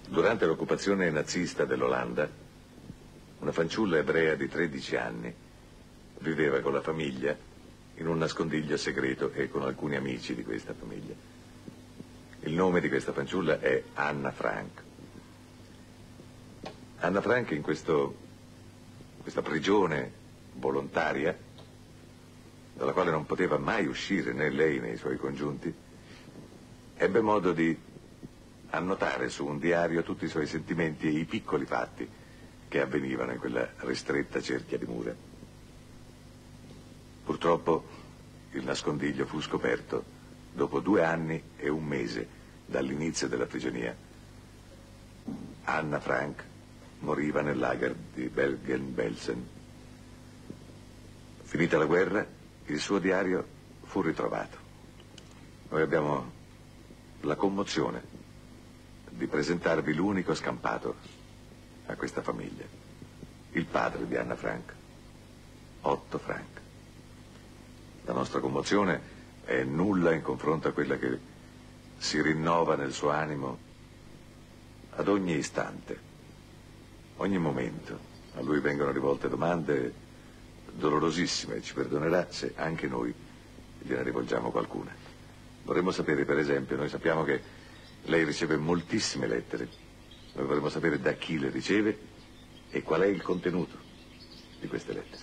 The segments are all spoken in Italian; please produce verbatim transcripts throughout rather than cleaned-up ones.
Durante l'occupazione nazista dell'Olanda, una fanciulla ebrea di tredici anni viveva con la famiglia in un nascondiglio segreto e con alcuni amici di questa famiglia. Il nome di questa fanciulla è Anna Frank. Anna Frank, in questo, questa prigione volontaria, dalla quale non poteva mai uscire né lei né i suoi congiunti, ebbe modo di annotare su un diario tutti i suoi sentimenti e i piccoli fatti che avvenivano in quella ristretta cerchia di mura. Purtroppo il nascondiglio fu scoperto dopo due anni e un mese dall'inizio della prigionia. Anna Frank moriva nel lager di Bergen-Belsen. Finita la guerra, il suo diario fu ritrovato. Noi abbiamo la commozione di presentarvi l'unico scampato a questa famiglia, il padre di Anna Frank, Otto Frank. La nostra commozione è nulla in confronto a quella che si rinnova nel suo animo ad ogni istante, ogni momento. A lui vengono rivolte domande dolorosissime, ci perdonerà se anche noi gliene rivolgiamo qualcuna. Vorremmo sapere, per esempio, noi sappiamo che lei riceve moltissime lettere. Noi vorremmo sapere da chi le riceve e qual è il contenuto di queste lettere.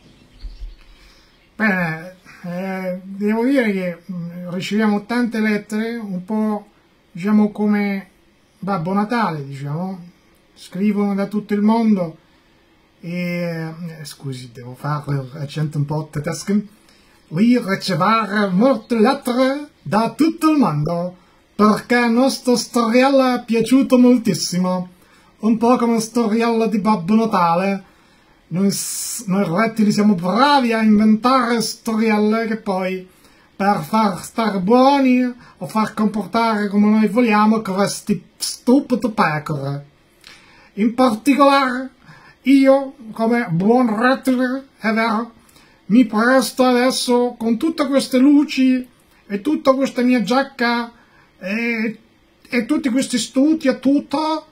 Bene, eh, devo dire che mh, riceviamo tante lettere, un po' diciamo come Babbo Natale, diciamo. Scrivono da tutto il mondo e, eh, scusi, devo fare l'accento un po' tedesco. Vi ricevere molte lettere da tutto il mondo, perché il nostro storiella è piaciuto moltissimo, un po' come storiella di Babbo Natale. Noi, noi rettili siamo bravi a inventare storielle che poi, per far stare buoni o far comportare come noi vogliamo questi stupide pecore. In particolare, io, come buon rettile, è vero, mi presto adesso con tutte queste luci e tutta questa mia giacca E, e tutti questi studi e tutto,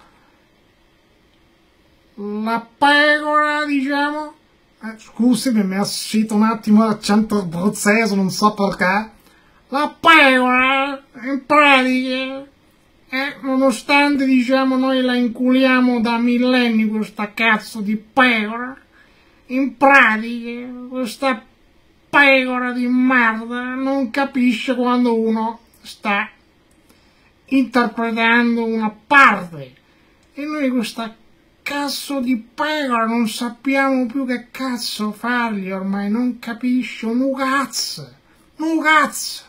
la pecora, diciamo, eh, scusi, mi è uscito un attimo l'accento abruzzese, non so perché, la pecora, in pratica, eh, nonostante, diciamo, noi la inculiamo da millenni questa cazzo di pecora, in pratica, questa pecora di merda non capisce quando uno sta interpretando una parte e noi questa cazzo di pecora non sappiamo più che cazzo fargli, ormai non capisce un cazzo, un cazzo.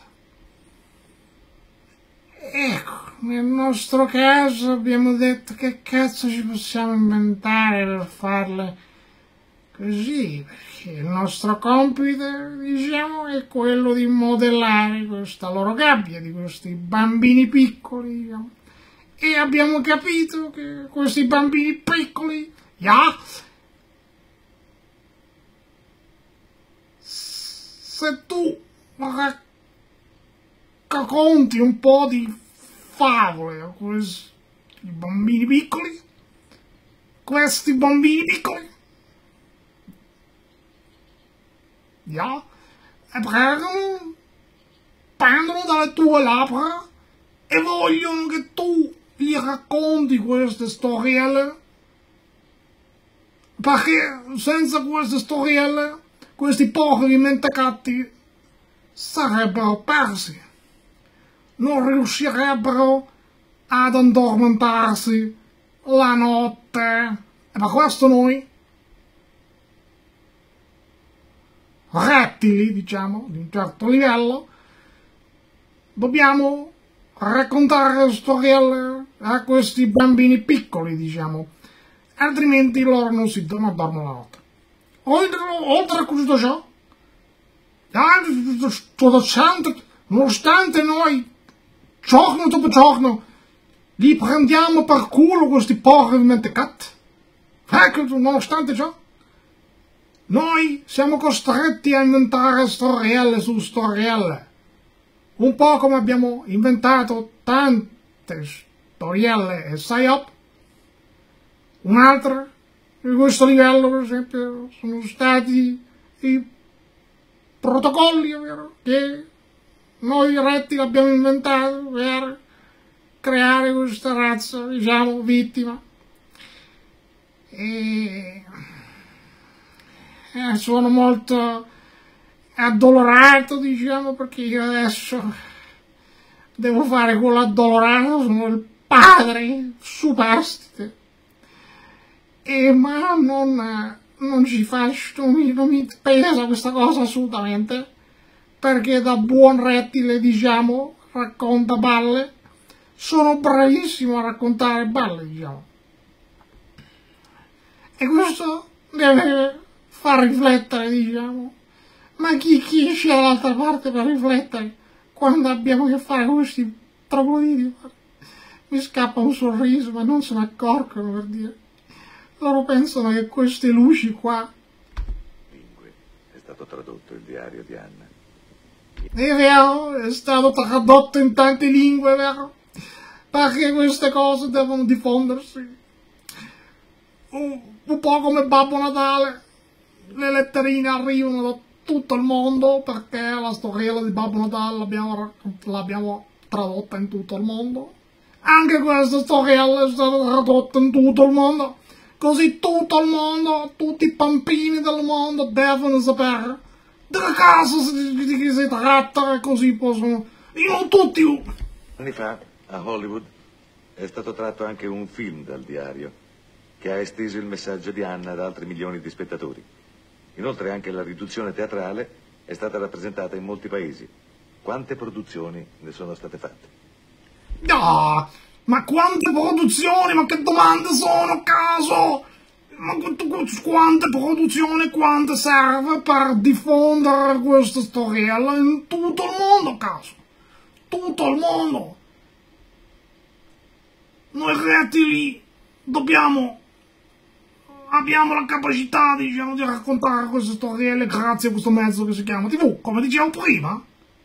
Ecco, nel nostro caso abbiamo detto che cazzo ci possiamo inventare per farle così, perché il nostro compito, diciamo, è quello di modellare questa loro gabbia di questi bambini piccoli, diciamo. E abbiamo capito che questi bambini piccoli, yeah, se tu racconti un po' di favole a questi bambini piccoli, questi bambini piccoli, ja, e prendono, prendono dalle tue labbra e vogliono che tu gli racconti queste storielle, perché senza queste storielle questi poveri mentecatti sarebbero persi, non riuscirebbero ad addormentarsi la notte, e per questo noi rettili, diciamo, di un certo livello, dobbiamo raccontare storielle a questi bambini piccoli, diciamo, altrimenti loro non si dormono la notte. Oltre, oltre a tutto ciò, nonostante noi, giorno dopo giorno, li prendiamo per culo questi poveri mentecatti, ecco, nonostante ciò, noi siamo costretti a inventare storielle su storielle, un po' come abbiamo inventato tante storielle e psyop Un'altra di questo livello, per esempio, sono stati i protocolli, vero? Che noi rettili abbiamo inventato per creare questa razza, diciamo, vittima. E eh, sono molto addolorato, diciamo, perché io adesso devo fare quello addolorato, sono il padre superstite. E ma non, non ci faccio, non mi, non mi pesa questa cosa assolutamente, perché da buon rettile, diciamo, racconta balle, sono bravissimo a raccontare balle, diciamo. E questo deve far riflettere, diciamo, ma chi, chi esce dall'altra parte per riflettere quando abbiamo a che fare con questi trogloditi? Mi scappa un sorriso, ma non se ne accorgono, per dire. Loro pensano che queste luci qua... Lingue. È stato tradotto il diario di Anna. È vero, è stato tradotto in tante lingue, vero? Perché queste cose devono diffondersi. Un, un po' come Babbo Natale. Le letterine arrivano da tutto il mondo perché la storiella di Babbo Natale l'abbiamo, l'abbiamo tradotta in tutto il mondo. Anche questa storiella è stata tradotta in tutto il mondo. Così tutto il mondo, tutti i bambini del mondo devono sapere di che caso di che si tratta, e così possono... Io non tutti... Anni fa, a Hollywood, è stato tratto anche un film dal diario, che ha esteso il messaggio di Anna ad altri milioni di spettatori. Inoltre anche la riduzione teatrale è stata rappresentata in molti paesi. Quante produzioni ne sono state fatte? Ah, ma quante produzioni, ma che domande sono a caso? Ma quante produzioni, quante serve per diffondere questa storiella in tutto il mondo, a caso? Tutto il mondo. Noi rettili dobbiamo, abbiamo la capacità, diciamo, di raccontare queste storielle grazie a questo mezzo che si chiama tivù, come dicevo prima.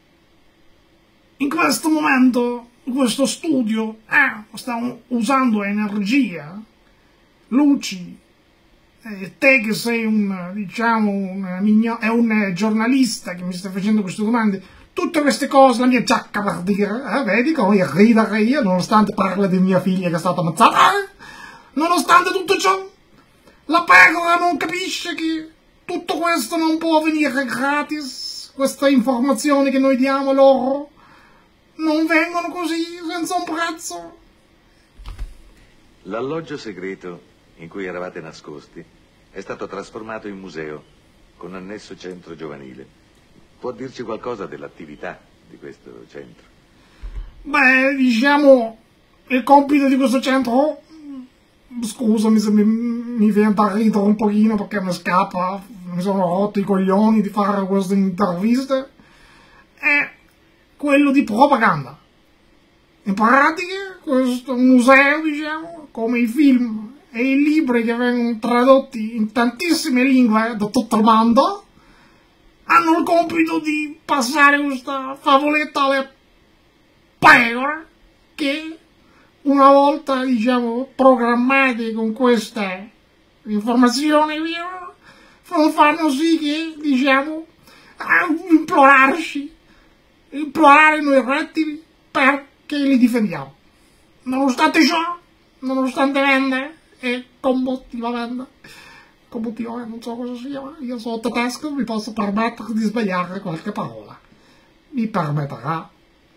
In questo momento questo studio eh, sta usando energia, luci, eh, te che sei un, diciamo, un, è un giornalista che mi sta facendo queste domande, tutte queste cose, la mia giacca per dire, eh, vedi come ridere io, nonostante parla di mia figlia che è stata ammazzata, eh? Nonostante tutto ciò, la pecora non capisce che tutto questo non può avvenire gratis, queste informazioni che noi diamo loro non vengono così, senza un prezzo. L'alloggio segreto in cui eravate nascosti è stato trasformato in museo con annesso centro giovanile. Può dirci qualcosa dell'attività di questo centro? Beh, diciamo, il compito di questo centro, scusami se mi, mi viene da ridere un pochino perché mi scappa, mi sono rotto i coglioni di fare queste interviste, è quello di propaganda. In pratica, questo museo, diciamo, come i film e i libri che vengono tradotti in tantissime lingue da tutto il mondo, hanno il compito di passare questa favoletta alle pecore che una volta, diciamo, programmate con queste informazioni, fanno sì che, diciamo, implorarci implorare noi rettili perché li difendiamo. Nonostante ciò, nonostante vende e combattivamente, combattivamente, non so cosa sia, io sono tedesco, mi posso permettere di sbagliare qualche parola. Mi permetterà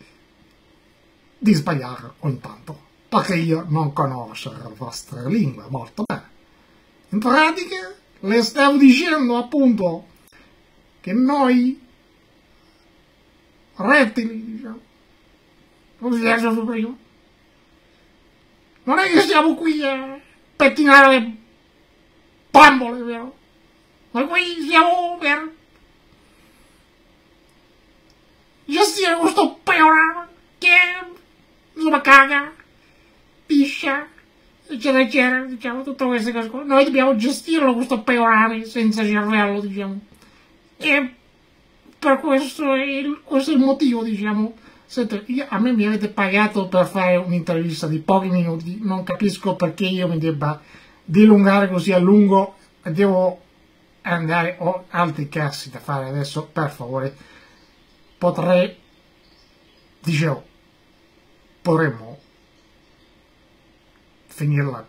di sbagliare ogni tanto, perché io non conosco le vostre lingue molto bene. In pratica, le stavo dicendo appunto che noi rettili, diciamo, come si dice prima, non è che siamo qui a pettinare le bambole, vero? Ma qui siamo per gestire questo peorano che, insomma, caga, piscia, eccetera, eccetera, diciamo, tutte queste cose qua. Noi dobbiamo gestirlo, questo peorano, senza cervello, diciamo. E per questo è, il, questo è il motivo, diciamo. Senti, io, a me mi avete pagato per fare un'intervista di pochi minuti, non capisco perché io mi debba dilungare così a lungo, e devo andare, ho altri cazzi da fare adesso, per favore, potrei, dicevo, potremmo finirla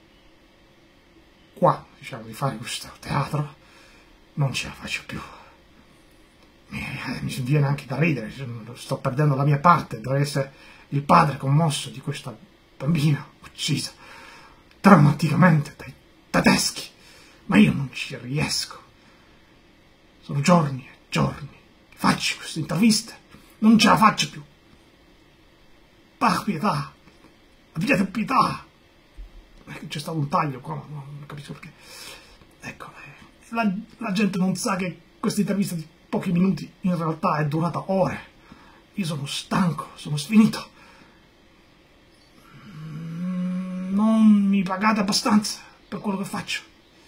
qua, diciamo, di fare questo teatro, non ce la faccio più. Mi, mi viene anche da ridere, sto perdendo la mia parte, dovrei essere il padre commosso di questa bambina uccisa drammaticamente dai tedeschi, ma io non ci riesco. Sono giorni e giorni che faccio queste interviste, non ce la faccio più. Per pietà, abbiate pietà. C'è stato un taglio qua, ma non capisco perché. Ecco, la, la gente non sa che questa intervista di pochi minuti in realtà è durata ore. Io sono stanco, sono sfinito. Non mi pagate abbastanza per quello che faccio.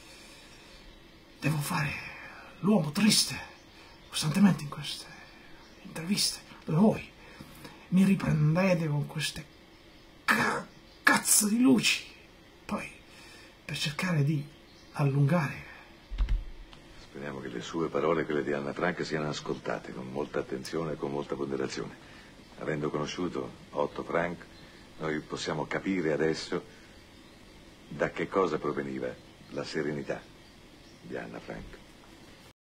Devo fare l'uomo triste costantemente in queste interviste. Voi mi riprendete con queste ca cazzo di luci, poi per cercare di allungare. Speriamo che le sue parole e quelle di Anna Frank siano ascoltate con molta attenzione e con molta ponderazione. Avendo conosciuto Otto Frank, noi possiamo capire adesso da che cosa proveniva la serenità di Anna Frank.